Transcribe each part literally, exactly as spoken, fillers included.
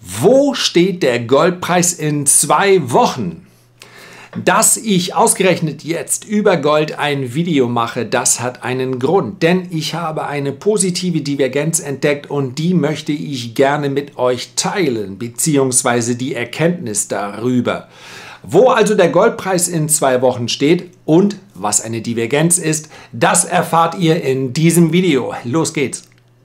Wo steht der Goldpreis in zwei Wochen? Dass ich ausgerechnet jetzt über Gold ein Video mache, das hat einen Grund, denn ich habe eine positive Divergenz entdeckt und die möchte ich gerne mit euch teilen, beziehungsweise die Erkenntnis darüber. Wo also der Goldpreis in zwei Wochen steht und was eine Divergenz ist, das erfahrt ihr in diesem Video. Los geht's!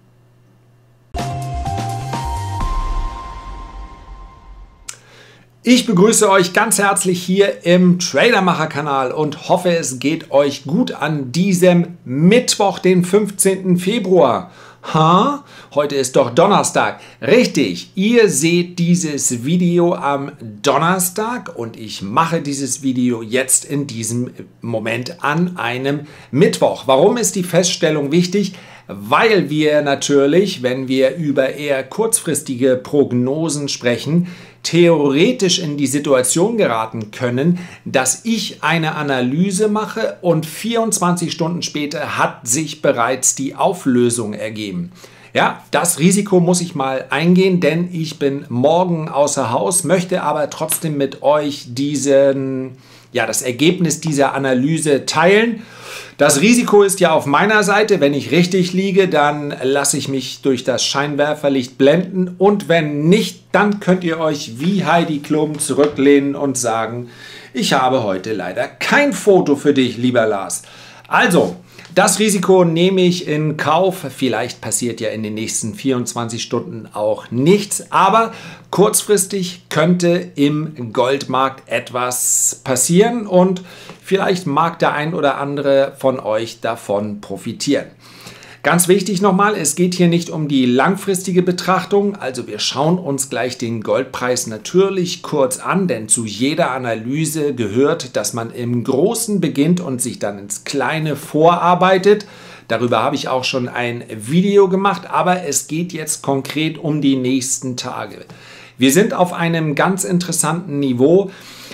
Ich begrüße euch ganz herzlich hier im Tradermacher-Kanal und hoffe, es geht euch gut an diesem Mittwoch, den fünfzehnten Februar. Ha? Heute ist doch Donnerstag. Richtig, ihr seht dieses Video am Donnerstag und ich mache dieses Video jetzt in diesem Moment an einem Mittwoch. Warum ist die Feststellung wichtig? Weil wir natürlich, wenn wir über eher kurzfristige Prognosen sprechen, theoretisch in die Situation geraten können, dass ich eine Analyse mache und vierundzwanzig Stunden später hat sich bereits die Auflösung ergeben. Ja, das Risiko muss ich mal eingehen, denn ich bin morgen außer Haus, möchte aber trotzdem mit euch diesen, ja, das Ergebnis dieser Analyse teilen. Das Risiko ist ja auf meiner Seite. Wenn ich richtig liege, dann lasse ich mich durch das Scheinwerferlicht blenden. Und wenn nicht, dann könnt ihr euch wie Heidi Klum zurücklehnen und sagen, ich habe heute leider kein Foto für dich, lieber Lars. Also, das Risiko nehme ich in Kauf. Vielleicht passiert ja in den nächsten vierundzwanzig Stunden auch nichts. Aber kurzfristig könnte im Goldmarkt etwas passieren und vielleicht mag der ein oder andere von euch davon profitieren. Ganz wichtig nochmal, es geht hier nicht um die langfristige Betrachtung, also wir schauen uns gleich den Goldpreis natürlich kurz an, denn zu jeder Analyse gehört, dass man im Großen beginnt und sich dann ins Kleine vorarbeitet. Darüber habe ich auch schon ein Video gemacht, aber es geht jetzt konkret um die nächsten Tage. Wir sind auf einem ganz interessanten Niveau.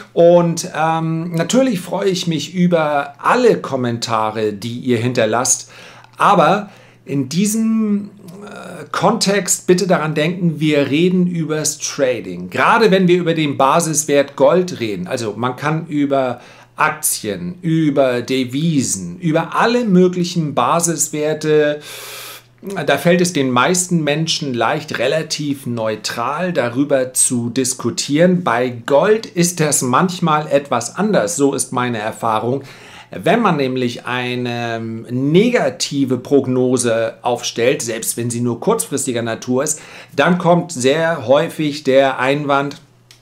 Und ähm, natürlich freue ich mich über alle Kommentare, die ihr hinterlasst. Aber in diesem äh, Kontext bitte daran denken, wir reden übers Trading. Gerade wenn wir über den Basiswert Gold reden. Also man kann über Aktien, über Devisen, über alle möglichen Basiswerte. Da fällt es den meisten Menschen leicht, relativ neutral darüber zu diskutieren. Bei Gold ist das manchmal etwas anders, so ist meine Erfahrung. Wenn man nämlich eine negative Prognose aufstellt, selbst wenn sie nur kurzfristiger Natur ist, dann kommt sehr häufig der Einwand,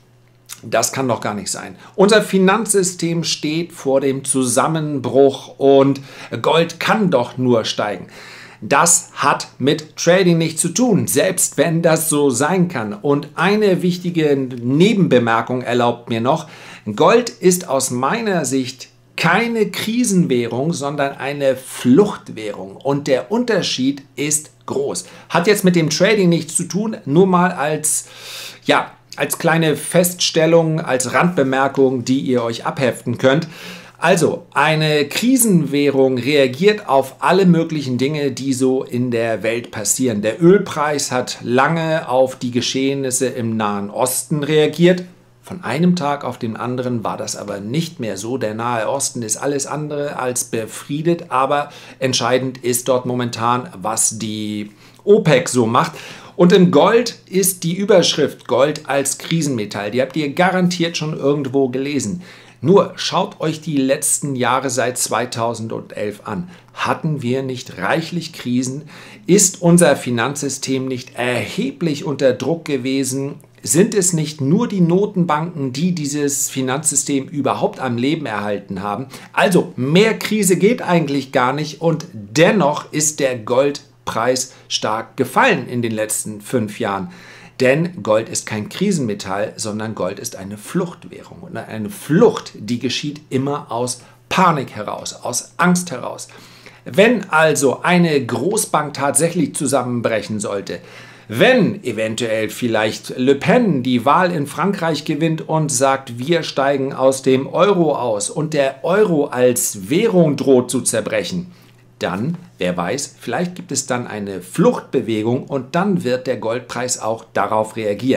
das kann doch gar nicht sein. Unser Finanzsystem steht vor dem Zusammenbruch und Gold kann doch nur steigen. Das hat mit Trading nichts zu tun, selbst wenn das so sein kann. Und eine wichtige Nebenbemerkung erlaubt mir noch, Gold ist aus meiner Sicht keine Krisenwährung, sondern eine Fluchtwährung. Und der Unterschied ist groß. Hat jetzt mit dem Trading nichts zu tun, nur mal als, ja, als kleine Feststellung, als Randbemerkung, die ihr euch abheften könnt. Also, eine Krisenwährung reagiert auf alle möglichen Dinge, die so in der Welt passieren. Der Ölpreis hat lange auf die Geschehnisse im Nahen Osten reagiert. Von einem Tag auf den anderen war das aber nicht mehr so. Der Nahe Osten ist alles andere als befriedet, aber entscheidend ist dort momentan, was die OPEC so macht. Und im Gold ist die Überschrift Gold als Krisenmetall. Die habt ihr garantiert schon irgendwo gelesen. Nur schaut euch die letzten Jahre seit zweitausendelf an. Hatten wir nicht reichlich Krisen? Ist unser Finanzsystem nicht erheblich unter Druck gewesen? Sind es nicht nur die Notenbanken, die dieses Finanzsystem überhaupt am Leben erhalten haben? Also mehr Krise geht eigentlich gar nicht und dennoch ist der Goldpreis stark gefallen in den letzten fünf Jahren. Denn Gold ist kein Krisenmetall, sondern Gold ist eine Fluchtwährung. Und eine Flucht, die geschieht immer aus Panik heraus, aus Angst heraus. Wenn also eine Großbank tatsächlich zusammenbrechen sollte, wenn eventuell vielleicht Le Pen die Wahl in Frankreich gewinnt und sagt, wir steigen aus dem Euro aus und der Euro als Währung droht zu zerbrechen, dann, wer weiß, vielleicht gibt es dann eine Fluchtbewegung und dann wird der Goldpreis auch darauf reagieren.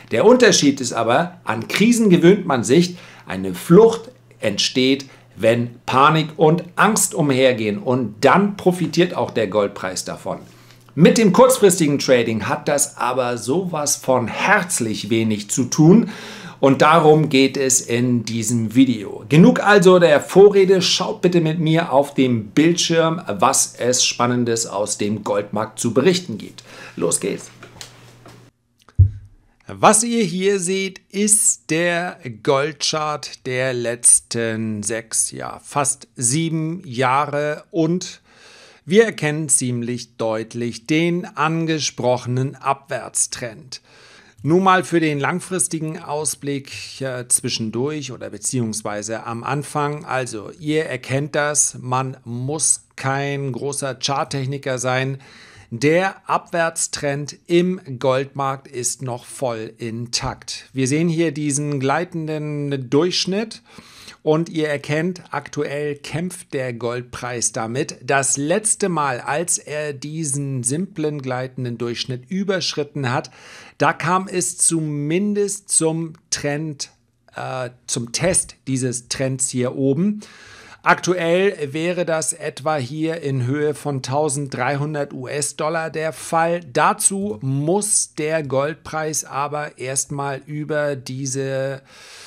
Der Unterschied ist aber, an Krisen gewöhnt man sich, eine Flucht entsteht, wenn Panik und Angst umhergehen, und dann profitiert auch der Goldpreis davon. Mit dem kurzfristigen Trading hat das aber sowas von herzlich wenig zu tun, und darum geht es in diesem Video. Genug also der Vorrede, schaut bitte mit mir auf dem Bildschirm, was es Spannendes aus dem Goldmarkt zu berichten gibt. Los geht's! Was ihr hier seht, ist der Goldchart der letzten sechs, ja fast sieben Jahre, und wir erkennen ziemlich deutlich den angesprochenen Abwärtstrend. Nun mal für den langfristigen Ausblick äh, zwischendurch oder beziehungsweise am Anfang. Also ihr erkennt das, man muss kein großer Charttechniker sein. Der Abwärtstrend im Goldmarkt ist noch voll intakt. Wir sehen hier diesen gleitenden Durchschnitt und ihr erkennt, aktuell kämpft der Goldpreis damit. Das letzte Mal, als er diesen simplen gleitenden Durchschnitt überschritten hat, da kam es zumindest zum Trend, äh, zum Test dieses Trends hier oben. Aktuell wäre das etwa hier in Höhe von eintausenddreihundert US-Dollar der Fall. Dazu muss der Goldpreis aber erstmal über diese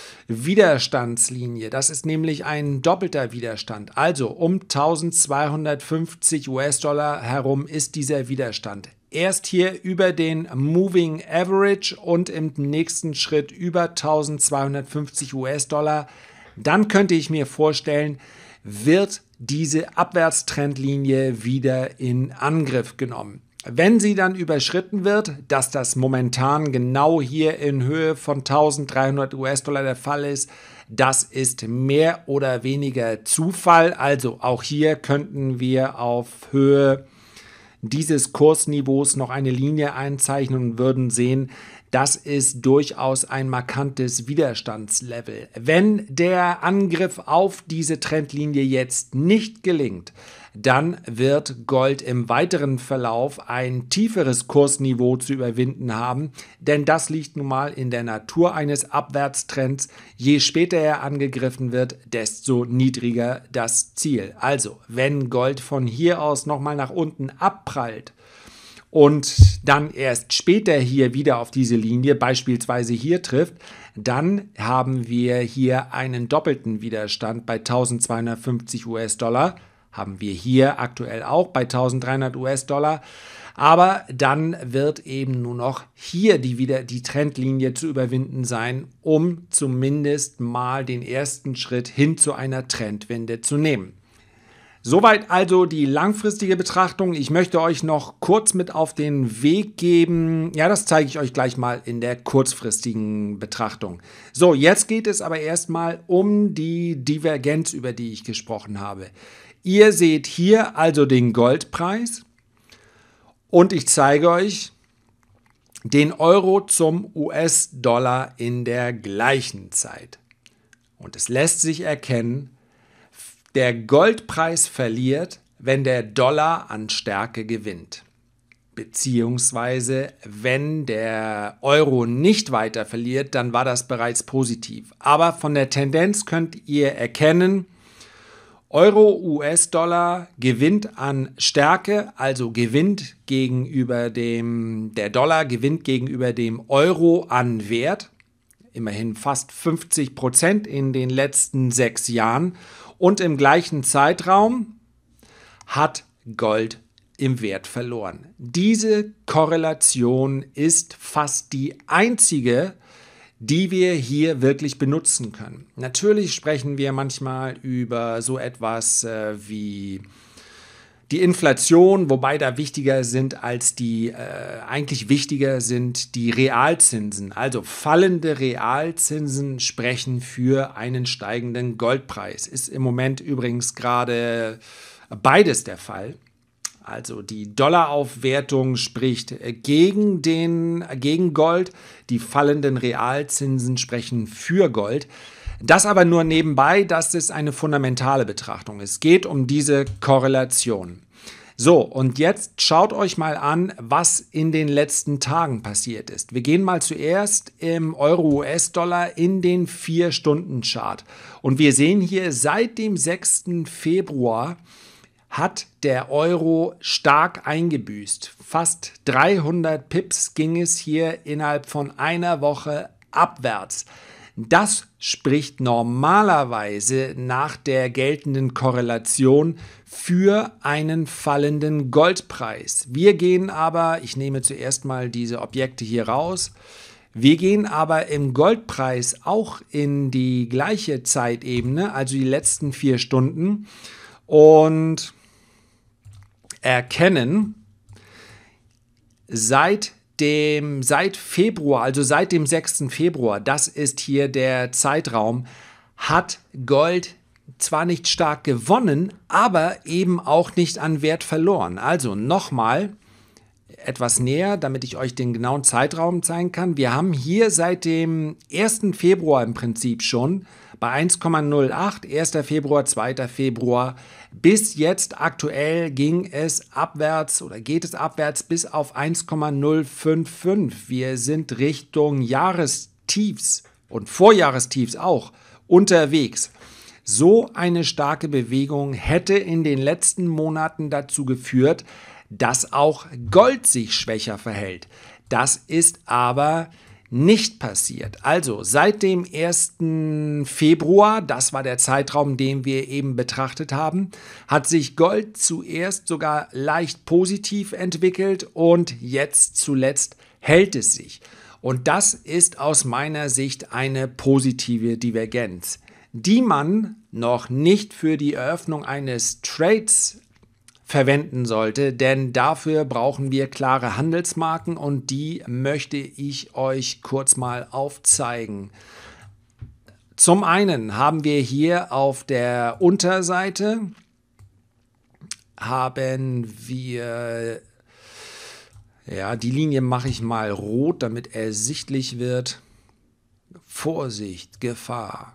Widerstandslinie, das ist nämlich ein doppelter Widerstand, also um eintausendzweihundertfünfzig US-Dollar herum ist dieser Widerstand. Erst hier über den Moving Average und im nächsten Schritt über eintausendzweihundertfünfzig US-Dollar. Dann könnte ich mir vorstellen, wird diese Abwärtstrendlinie wieder in Angriff genommen. Wenn sie dann überschritten wird, dass das momentan genau hier in Höhe von eintausenddreihundert US-Dollar der Fall ist, das ist mehr oder weniger Zufall. Also auch hier könnten wir auf Höhe dieses Kursniveaus noch eine Linie einzeichnen und würden sehen, das ist durchaus ein markantes Widerstandslevel. Wenn der Angriff auf diese Trendlinie jetzt nicht gelingt, dann wird Gold im weiteren Verlauf ein tieferes Kursniveau zu überwinden haben, denn das liegt nun mal in der Natur eines Abwärtstrends. Je später er angegriffen wird, desto niedriger das Ziel. Also, wenn Gold von hier aus nochmal nach unten abprallt und dann erst später hier wieder auf diese Linie, beispielsweise hier trifft, dann haben wir hier einen doppelten Widerstand bei eintausendzweihundertfünfzig US-Dollar. Haben wir hier aktuell auch bei eintausenddreihundert US-Dollar. Aber dann wird eben nur noch hier die, wieder die Trendlinie zu überwinden sein, um zumindest mal den ersten Schritt hin zu einer Trendwende zu nehmen. Soweit also die langfristige Betrachtung. Ich möchte euch noch kurz mit auf den Weg geben. Ja, das zeige ich euch gleich mal in der kurzfristigen Betrachtung. So, jetzt geht es aber erstmal um die Divergenz, über die ich gesprochen habe. Ihr seht hier also den Goldpreis und ich zeige euch den Euro zum U S-Dollar in der gleichen Zeit. Und es lässt sich erkennen, der Goldpreis verliert, wenn der Dollar an Stärke gewinnt. Beziehungsweise, wenn der Euro nicht weiter verliert, dann war das bereits positiv. Aber von der Tendenz könnt ihr erkennen, Euro-U S-Dollar gewinnt an Stärke, also gewinnt gegenüber dem, der Dollar gewinnt gegenüber dem Euro an Wert, immerhin fast fünfzig Prozent in den letzten sechs Jahren, und im gleichen Zeitraum hat Gold im Wert verloren. Diese Korrelation ist fast die einzige, die wir hier wirklich benutzen können. Natürlich sprechen wir manchmal über so etwas äh, wie die Inflation, wobei da wichtiger sind als die, äh, eigentlich wichtiger sind die Realzinsen. Also fallende Realzinsen sprechen für einen steigenden Goldpreis. Ist im Moment übrigens gerade beides der Fall. Also die Dollaraufwertung spricht gegen, den, gegen Gold, die fallenden Realzinsen sprechen für Gold. Das aber nur nebenbei, das ist eine fundamentale Betrachtung. Es geht um diese Korrelation. So, und jetzt schaut euch mal an, was in den letzten Tagen passiert ist. Wir gehen mal zuerst im Euro-U S-Dollar in den vier Stunden Chart. Und wir sehen hier, seit dem sechsten Februar hat der Euro stark eingebüßt. Fast dreihundert Pips ging es hier innerhalb von einer Woche abwärts. Das spricht normalerweise nach der geltenden Korrelation für einen fallenden Goldpreis. Wir gehen aber, ich nehme zuerst mal diese Objekte hier raus, wir gehen aber im Goldpreis auch in die gleiche Zeitebene, also die letzten vier Stunden, und erkennen, seit dem, seit Februar, also seit dem sechsten Februar, das ist hier der Zeitraum, hat Gold zwar nicht stark gewonnen, aber eben auch nicht an Wert verloren. Also nochmal etwas näher, damit ich euch den genauen Zeitraum zeigen kann. Wir haben hier seit dem ersten Februar im Prinzip schon bei eins Komma null acht, erster Februar, zweiter Februar, bis jetzt aktuell ging es abwärts oder geht es abwärts bis auf eins Komma null fünf fünf. Wir sind Richtung Jahrestiefs und Vorjahrestiefs auch unterwegs. So eine starke Bewegung hätte in den letzten Monaten dazu geführt, dass auch Gold sich schwächer verhält. Das ist aber nicht passiert. Also seit dem ersten Februar, das war der Zeitraum, den wir eben betrachtet haben, hat sich Gold zuerst sogar leicht positiv entwickelt und jetzt zuletzt hält es sich. Und das ist aus meiner Sicht eine positive Divergenz, die man noch nicht für die Eröffnung eines Trades verwenden sollte, denn dafür brauchen wir klare Handelsmarken und die möchte ich euch kurz mal aufzeigen. Zum einen haben wir hier auf der Unterseite haben wir, ja, die Linie mache ich mal rot, damit ersichtlich wird. Vorsicht, Gefahr.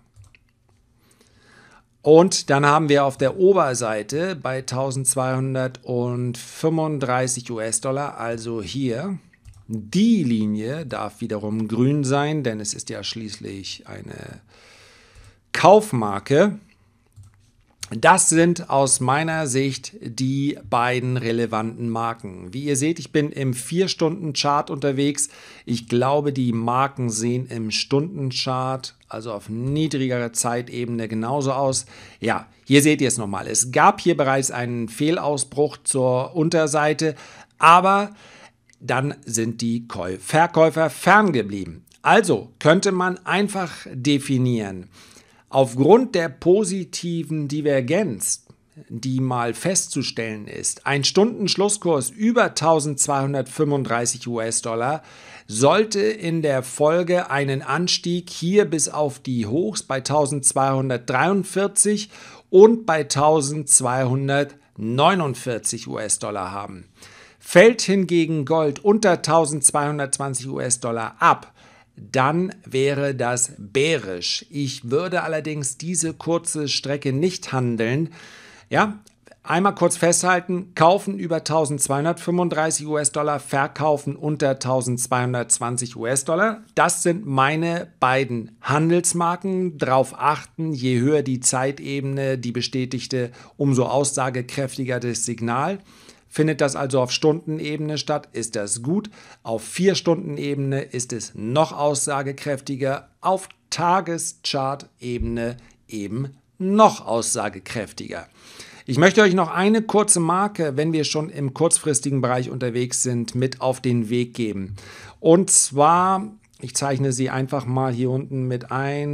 Und dann haben wir auf der Oberseite bei eintausendzweihundertfünfunddreißig U S-Dollar, also hier, die Linie darf wiederum grün sein, denn es ist ja schließlich eine Kaufmarke. Das sind aus meiner Sicht die beiden relevanten Marken. Wie ihr seht, ich bin im vier Stunden Chart unterwegs. Ich glaube, die Marken sehen im Stundenchart, also auf niedrigerer Zeitebene, genauso aus. Ja, hier seht ihr es nochmal. Es gab hier bereits einen Fehlausbruch zur Unterseite, aber dann sind die Verkäufer ferngeblieben. Also könnte man einfach definieren, aufgrund der positiven Divergenz, die mal festzustellen ist, ein Stundenschlusskurs über eintausendzweihundertfünfunddreißig U S-Dollar sollte in der Folge einen Anstieg hier bis auf die Hochs bei eintausendzweihundertdreiundvierzig und bei eintausendzweihundertneunundvierzig U S-Dollar haben. Fällt hingegen Gold unter eintausendzweihundertzwanzig U S-Dollar ab, dann wäre das bärisch. Ich würde allerdings diese kurze Strecke nicht handeln. Ja, einmal kurz festhalten, kaufen über eintausendzweihundertfünfunddreißig U S-Dollar, verkaufen unter eintausendzweihundertzwanzig U S-Dollar. Das sind meine beiden Handelsmarken. Darauf achten, je höher die Zeitebene, die bestätigte, umso aussagekräftiger das Signal. Findet das also auf Stundenebene statt, ist das gut. Auf vier Stunden-Ebene ist es noch aussagekräftiger. Auf Tageschart-Ebene eben noch aussagekräftiger. Ich möchte euch noch eine kurze Marke, wenn wir schon im kurzfristigen Bereich unterwegs sind, mit auf den Weg geben. Und zwar, ich zeichne sie einfach mal hier unten mit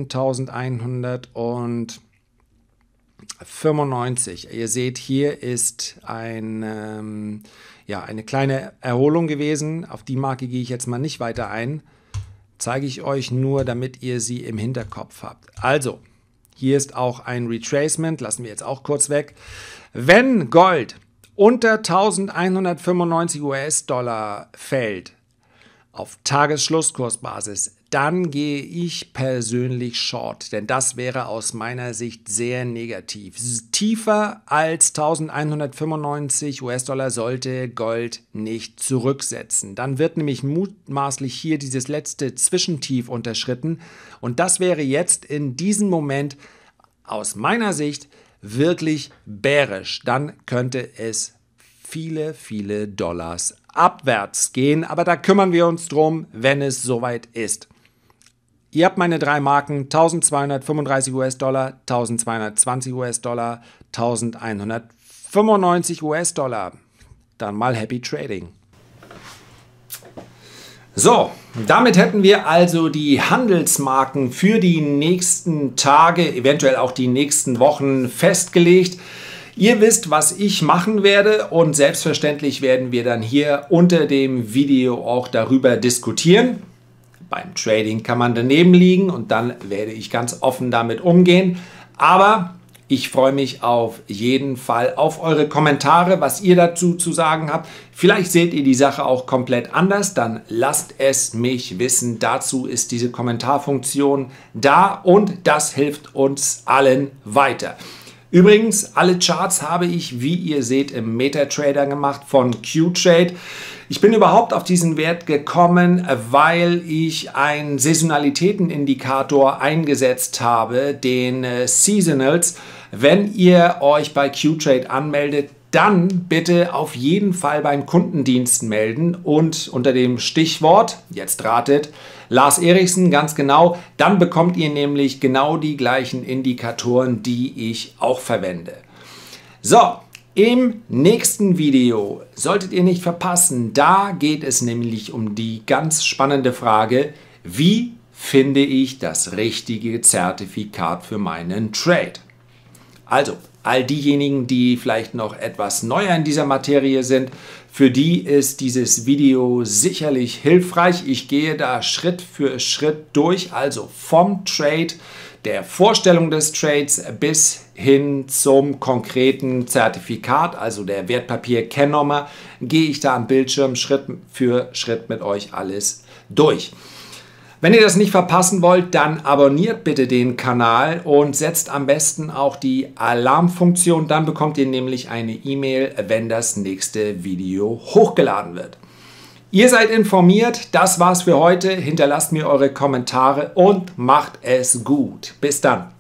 eintausendeinhundertfünfundneunzig. Ihr seht, hier ist ein, ähm, ja, eine kleine Erholung gewesen. Auf die Marke gehe ich jetzt mal nicht weiter ein. Zeige ich euch nur, damit ihr sie im Hinterkopf habt. Also, hier ist auch ein Retracement, lassen wir jetzt auch kurz weg. Wenn Gold unter eintausendeinhundertfünfundneunzig U S-Dollar fällt, auf Tagesschlusskursbasis, dann gehe ich persönlich short, denn das wäre aus meiner Sicht sehr negativ. Tiefer als eintausendeinhundertfünfundneunzig US-Dollar sollte Gold nicht zurücksetzen. Dann wird nämlich mutmaßlich hier dieses letzte Zwischentief unterschritten und das wäre jetzt in diesem Moment aus meiner Sicht wirklich bärisch. Dann könnte es viele, viele Dollars abwärts gehen, aber da kümmern wir uns drum, wenn es soweit ist. Ihr habt meine drei Marken eintausendzweihundertfünfunddreißig US-Dollar, eintausendzweihundertzwanzig US-Dollar, eintausendeinhundertfünfundneunzig US-Dollar. Dann mal Happy Trading. So, damit hätten wir also die Handelsmarken für die nächsten Tage, eventuell auch die nächsten Wochen festgelegt. Ihr wisst, was ich machen werde und selbstverständlich werden wir dann hier unter dem Video auch darüber diskutieren. Beim Trading kann man daneben liegen und dann werde ich ganz offen damit umgehen. Aber ich freue mich auf jeden Fall auf eure Kommentare, was ihr dazu zu sagen habt. Vielleicht seht ihr die Sache auch komplett anders, dann lasst es mich wissen. Dazu ist diese Kommentarfunktion da und das hilft uns allen weiter. Übrigens, alle Charts habe ich, wie ihr seht, im MetaTrader gemacht von Qtrade. Ich bin überhaupt auf diesen Wert gekommen, weil ich einen Saisonalitätenindikator eingesetzt habe, den äh, Seasonals. Wenn ihr euch bei Qtrade anmeldet, dann bitte auf jeden Fall beim Kundendienst melden und unter dem Stichwort, jetzt ratet, Lars Erichsen, ganz genau, dann bekommt ihr nämlich genau die gleichen Indikatoren, die ich auch verwende. So, im nächsten Video solltet ihr nicht verpassen, da geht es nämlich um die ganz spannende Frage, wie finde ich das richtige Zertifikat für meinen Trade? Also, all diejenigen, die vielleicht noch etwas neuer in dieser Materie sind, für die ist dieses Video sicherlich hilfreich. Ich gehe da Schritt für Schritt durch, also vom Trade, der Vorstellung des Trades bis hin zum konkreten Zertifikat, also der Wertpapier-Kennnummer, gehe ich da am Bildschirm Schritt für Schritt mit euch alles durch. Wenn ihr das nicht verpassen wollt, dann abonniert bitte den Kanal und setzt am besten auch die Alarmfunktion. Dann bekommt ihr nämlich eine E-Mail, wenn das nächste Video hochgeladen wird. Ihr seid informiert, das war's für heute. Hinterlasst mir eure Kommentare und macht es gut. Bis dann.